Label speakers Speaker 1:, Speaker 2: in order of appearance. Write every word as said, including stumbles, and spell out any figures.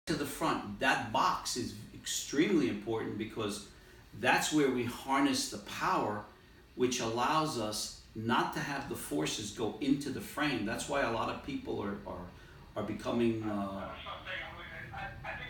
Speaker 1: to the front. That box is extremely important because that's where we harness the power, which allows us not to have the forces go into the frame. That's why a lot of people are are, are becoming uh,